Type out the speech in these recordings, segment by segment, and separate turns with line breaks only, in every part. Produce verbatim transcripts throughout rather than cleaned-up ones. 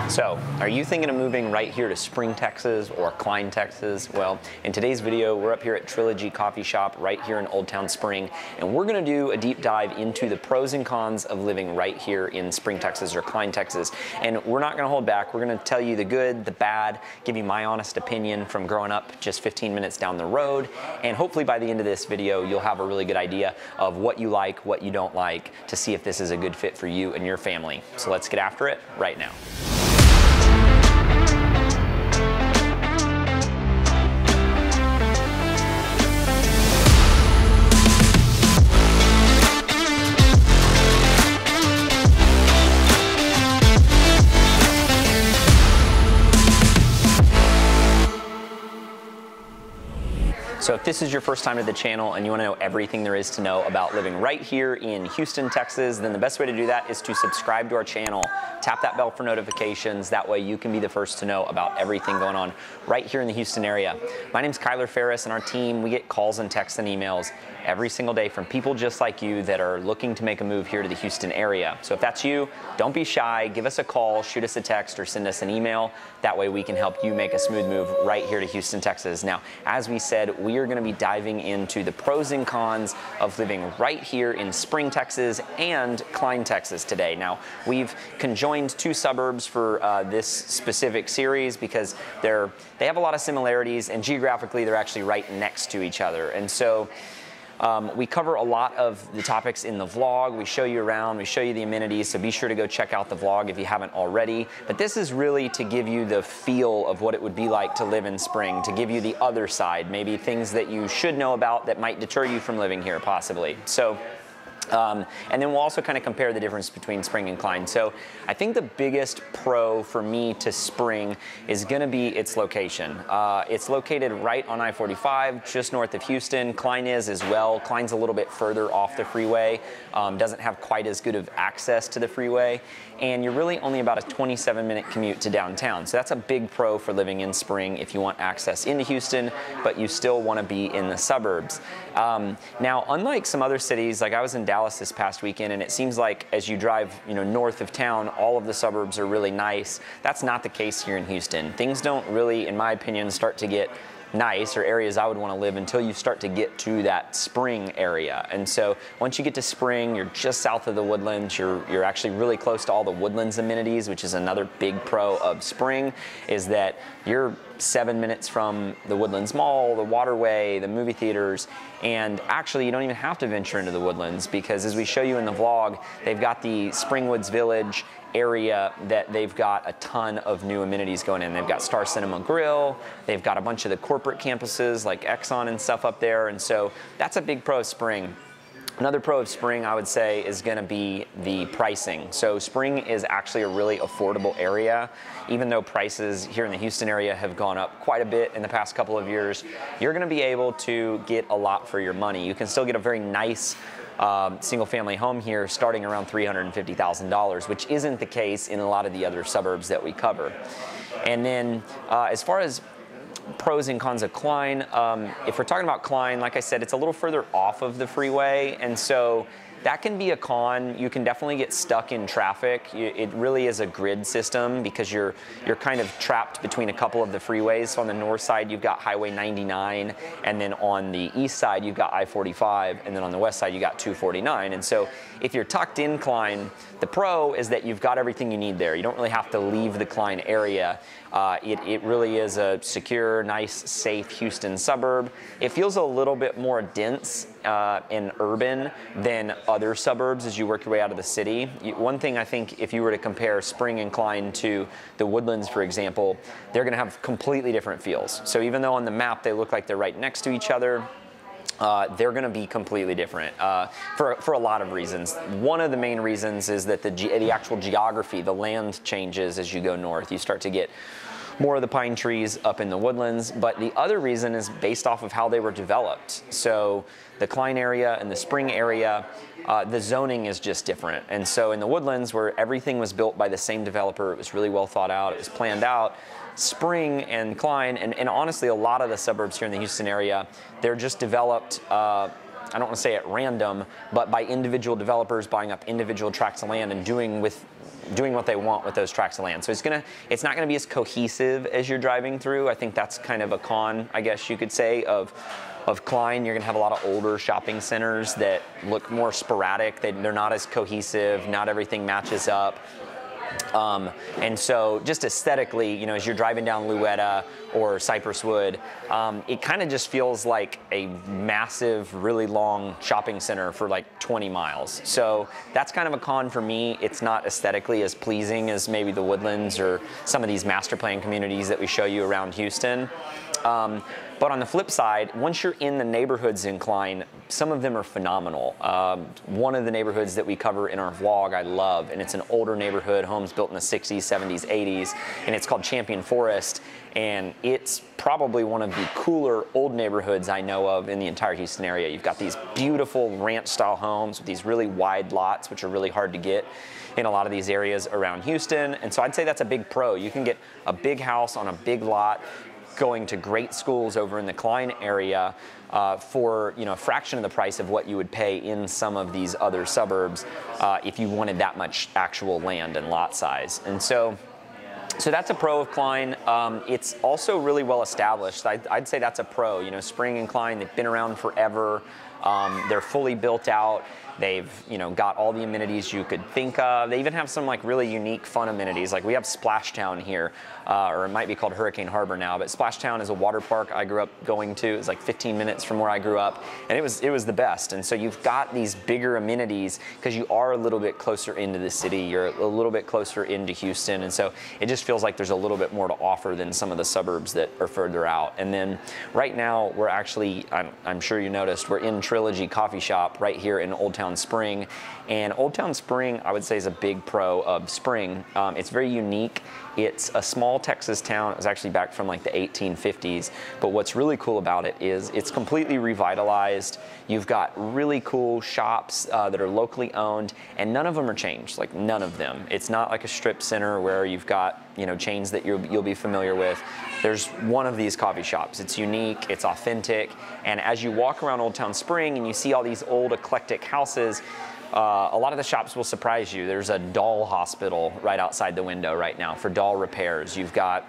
So, are you thinking of moving right here to Spring, Texas or Klein, Texas? Well, in today's video, we're up here at Trilogy Coffee Shop right here in Old Town Spring, and we're gonna do a deep dive into the pros and cons of living right here in Spring, Texas or Klein, Texas. And we're not gonna hold back. We're gonna tell you the good, the bad, give you my honest opinion from growing up just fifteen minutes down the road. And hopefully by the end of this video, you'll have a really good idea of what you like, what you don't like, to see if this is a good fit for you and your family. So let's get after it right now. So if this is your first time to the channel and you want to know everything there is to know about living right here in Houston, Texas, then the best way to do that is to subscribe to our channel, tap that bell for notifications. That way you can be the first to know about everything going on right here in the Houston area. My name's Kyler Ferris, and our team, we get calls and texts and emails every single day from people just like you that are looking to make a move here to the Houston area. So if that's you, don't be shy, give us a call, shoot us a text, or send us an email. That way we can help you make a smooth move right here to Houston, Texas. Now, as we said, we are gonna be diving into the pros and cons of living right here in Spring, Texas and Klein, Texas today. Now, we've conjoined two suburbs for uh, this specific series because they're, they have a lot of similarities, and geographically they're actually right next to each other. And so, Um, we cover a lot of the topics in the vlog. We show you around, we show you the amenities, so be sure to go check out the vlog if you haven't already. But this is really to give you the feel of what it would be like to live in Spring, to give you the other side, maybe things that you should know about that might deter you from living here possibly. So. Um, and then we'll also kind of compare the difference between Spring and Klein. So I think the biggest pro for me to Spring is going to be its location. Uh, it's located right on I forty-five, just north of Houston. Klein is as well. Klein's a little bit further off the freeway, um, doesn't have quite as good of access to the freeway, and you're really only about a twenty-seven minute commute to downtown. So that's a big pro for living in Spring if you want access into Houston, but you still want to be in the suburbs. Um, now, unlike some other cities, like I was in Dallas this past weekend, and it seems like as you drive, you know, north of town, all of the suburbs are really nice. That's not the case here in Houston. Things don't really, in my opinion, start to get nice, or areas I would want to live, until you start to get to that Spring area. And so once you get to Spring, you're just south of the Woodlands. You're, you're actually really close to all the Woodlands amenities, which is another big pro of Spring, is that you're seven minutes from the Woodlands Mall, the Waterway, the movie theaters, and actually you don't even have to venture into the Woodlands, because as we show you in the vlog, they've got the Springwoods Village area that they've got a ton of new amenities going in. They've got Star Cinema Grill, they've got a bunch of the corporate campuses like Exxon and stuff up there, and so that's a big pro of Spring. Another pro of Spring, I would say, is going to be the pricing. So Spring is actually a really affordable area. Even though prices here in the Houston area have gone up quite a bit in the past couple of years, you're going to be able to get a lot for your money. You can still get a very nice Um, single-family home here starting around three hundred fifty thousand dollars, which isn't the case in a lot of the other suburbs that we cover. And then uh, as far as pros and cons of Klein, um, if we're talking about Klein, like I said, it's a little further off of the freeway, and so that can be a con. You can definitely get stuck in traffic. It really is a grid system because you're you're kind of trapped between a couple of the freeways. So on the north side, you've got Highway ninety-nine, and then on the east side, you've got I forty-five, and then on the west side, you got two forty-nine. And so if you're tucked in Klein, the pro is that you've got everything you need there. You don't really have to leave the Klein area. Uh, it, it really is a secure, nice, safe Houston suburb. It feels a little bit more dense uh, and urban than other suburbs as you work your way out of the city. You, one thing I think, if you were to compare Spring and Klein to the Woodlands, for example, they're going to have completely different feels. So even though on the map they look like they're right next to each other, Uh, they're going to be completely different uh, for, for a lot of reasons. One of the main reasons is that the, ge the actual geography, the land changes as you go north. You start to get more of the pine trees up in the Woodlands, but the other reason is based off of how they were developed. So the Klein area and the Spring area, uh, the zoning is just different. And so in the Woodlands, where everything was built by the same developer, it was really well thought out, it was planned out, Spring and Klein, and, and honestly a lot of the suburbs here in the Houston area, they're just developed uh, I don't want to say at random, but by individual developers buying up individual tracts of land and doing with doing what they want with those tracts of land. So it's gonna, it's not gonna be as cohesive as you're driving through. I think that's kind of a con, I guess you could say, of of Klein. You're gonna have a lot of older shopping centers that look more sporadic. They, they're not as cohesive. Not everything matches up. Um, and so just aesthetically, you know, as you're driving down Louetta or Cypress Wood, um, it kind of just feels like a massive, really long shopping center for like twenty miles. So that's kind of a con for me. It's not aesthetically as pleasing as maybe the Woodlands or some of these master plan communities that we show you around Houston. Um, But on the flip side, once you're in the neighborhoods in Klein, some of them are phenomenal. Um, one of the neighborhoods that we cover in our vlog I love, and it's an older neighborhood, homes built in the sixties, seventies, eighties, and it's called Champion Forest, and it's probably one of the cooler old neighborhoods I know of in the entire Houston area. You've got these beautiful ranch-style homes with these really wide lots, which are really hard to get in a lot of these areas around Houston, and so I'd say that's a big pro. You can get a big house on a big lot, going to great schools over in the Klein area uh, for, you know, a fraction of the price of what you would pay in some of these other suburbs uh, if you wanted that much actual land and lot size. And so, so that's a pro of Klein. Um, it's also really well established. I'd, I'd say that's a pro. You know, Spring and Klein, they've been around forever. Um, they're fully built out. They've, you know, got all the amenities you could think of. They even have some like really unique, fun amenities. Like we have Splashtown here, uh, or it might be called Hurricane Harbor now. But Splashtown is a water park I grew up going to. It was like fifteen minutes from where I grew up, and it was it was the best. And so you've got these bigger amenities because you are a little bit closer into the city. You're a little bit closer into Houston, and so it just feels like there's a little bit more to offer than some of the suburbs that are further out. And then right now we're actually, I'm, I'm sure you noticed, we're in Trilogy Coffee Shop right here in Old Town Spring, and Old Town Spring I would say is a big pro of Spring. Um, it's very unique. It's a small Texas town. It was actually back from like the eighteen fifties, but what's really cool about it is it's completely revitalized. You've got really cool shops uh, that are locally owned, and none of them are changed, like none of them. It's not like a strip center where you've got, you know, chains that you'll, you'll be familiar with. There's one of these coffee shops. It's unique, it's authentic, and as you walk around Old Town Spring and you see all these old eclectic houses, Uh, a lot of the shops will surprise you. There's a doll hospital right outside the window right now for doll repairs. You've got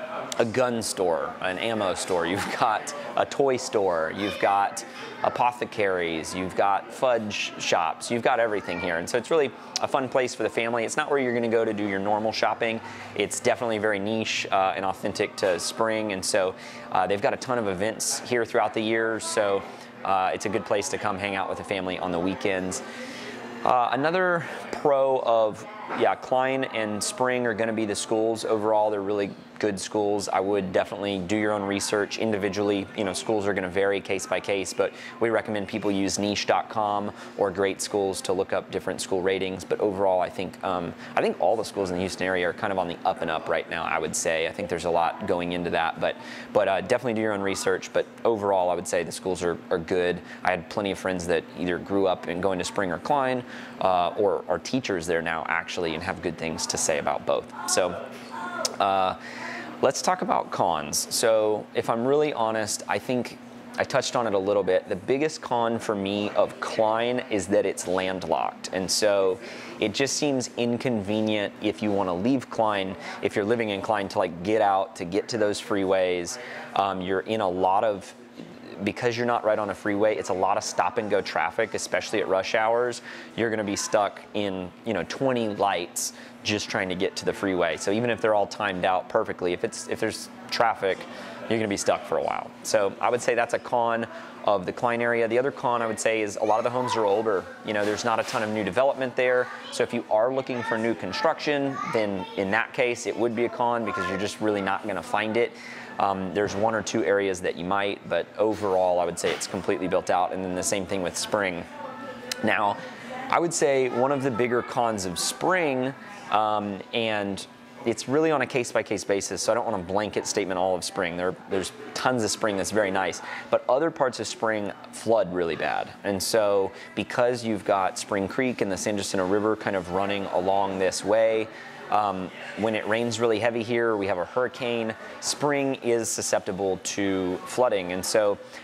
a gun store, an ammo store. You've got a toy store. You've got apothecaries. You've got fudge shops. You've got everything here. And so it's really a fun place for the family. It's not where you're going to go to do your normal shopping. It's definitely very niche uh, and authentic to Spring. And so uh, they've got a ton of events here throughout the year. So uh, it's a good place to come hang out with the family on the weekends. Uh, another pro of, yeah, Klein and Spring are going to be the schools. Overall, they're really good schools. I would definitely do your own research individually. You know, schools are going to vary case by case, but we recommend people use niche dot com or Great Schools to look up different school ratings. But overall, I think um, I think all the schools in the Houston area are kind of on the up and up right now, I would say. I think there's a lot going into that, but but uh, definitely do your own research. But overall, I would say the schools are, are good. I had plenty of friends that either grew up in going to Spring or Klein, uh, or are teachers there now actually, and have good things to say about both. So. Uh, Let's talk about cons. So if I'm really honest, I think I touched on it a little bit. The biggest con for me of Klein is that it's landlocked. And so it just seems inconvenient if you want to leave Klein, if you're living in Klein, to like get out, to get to those freeways. Um, you're in a lot of, because you're not right on a freeway, it's a lot of stop and go traffic, especially at rush hours. You're gonna be stuck in, you know, twenty lights just trying to get to the freeway. So even if they're all timed out perfectly, if it's if there's traffic, you're gonna be stuck for a while. So I would say that's a con of the Klein area. The other con I would say is a lot of the homes are older. You know, there's not a ton of new development there. So if you are looking for new construction, then in that case, it would be a con because you're just really not gonna find it. Um, there's one or two areas that you might, but overall, I would say it's completely built out. And then the same thing with Spring. Now, I would say one of the bigger cons of Spring, um, and it's really on a case-by-case basis, so I don't want a blanket statement all of Spring. There, there's tons of Spring that's very nice, but other parts of Spring flood really bad. And so because you've got Spring Creek and the San Jacinto River kind of running along this way, Um, when it rains really heavy here, we have a hurricane, Spring is susceptible to flooding. And so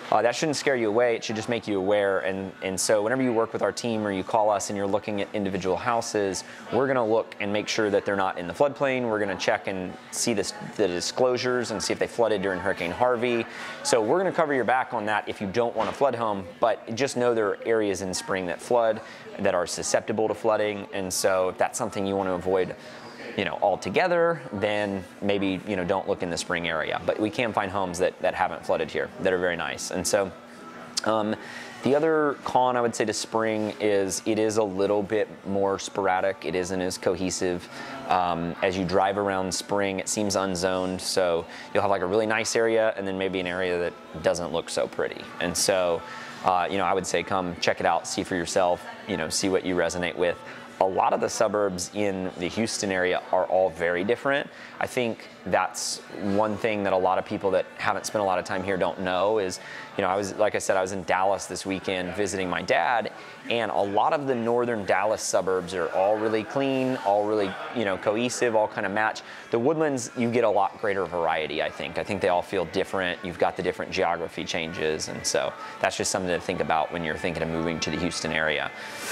Uh, that shouldn't scare you away. It should just make you aware. And, and so whenever you work with our team or you call us and you're looking at individual houses, we're going to look and make sure that they're not in the floodplain. We're going to check and see this, the disclosures and see if they flooded during Hurricane Harvey. So we're going to cover your back on that if you don't want a flood home, but just know there are areas in spring that flood, that are susceptible to flooding. And so if that's something you want to avoid, you know, altogether, then maybe, you know, don't look in the spring area. But we can find homes that, that haven't flooded here that are very nice. And so um, the other con I would say to spring is it is a little bit more sporadic. It isn't as cohesive. Um, as you drive around spring, it seems unzoned. So you'll have like a really nice area and then maybe an area that doesn't look so pretty. And so, uh, you know, I would say come check it out, see for yourself, you know, see what you resonate with. A lot of the suburbs in the Houston area are all very different. I think that's one thing that a lot of people that haven't spent a lot of time here don't know is, you know, I was, like I said, I was in Dallas this weekend visiting my dad, and a lot of the northern Dallas suburbs are all really clean, all really, you know, cohesive, all kind of match. The Woodlands, you get a lot greater variety, I think. I think they all feel different. You've got the different geography changes, and so that's just something to think about when you're thinking of moving to the Houston area.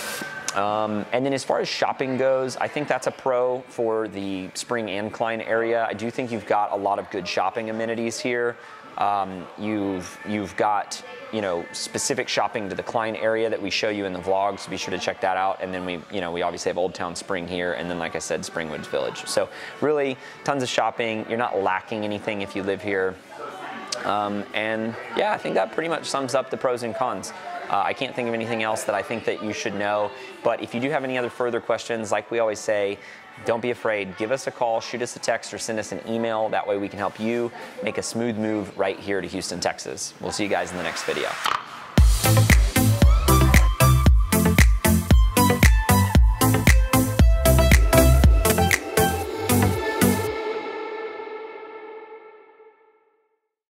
Um, and then as far as shopping goes, I think that's a pro for the Spring and Klein area. I do think you've got a lot of good shopping amenities here. Um, you've, you've got, you know, specific shopping to the Klein area that we show you in the vlog, so be sure to check that out. And then we, you know, we obviously have Old Town Spring here, and then, like I said, Springwoods Village. So really tons of shopping. You're not lacking anything if you live here. Um, and yeah, I think that pretty much sums up the pros and cons. Uh, I can't think of anything else that I think that you should know. But if you do have any other further questions, like we always say, don't be afraid. Give us a call, shoot us a text, or send us an email. That way we can help you make a smooth move right here to Houston, Texas. We'll see you guys in the next video.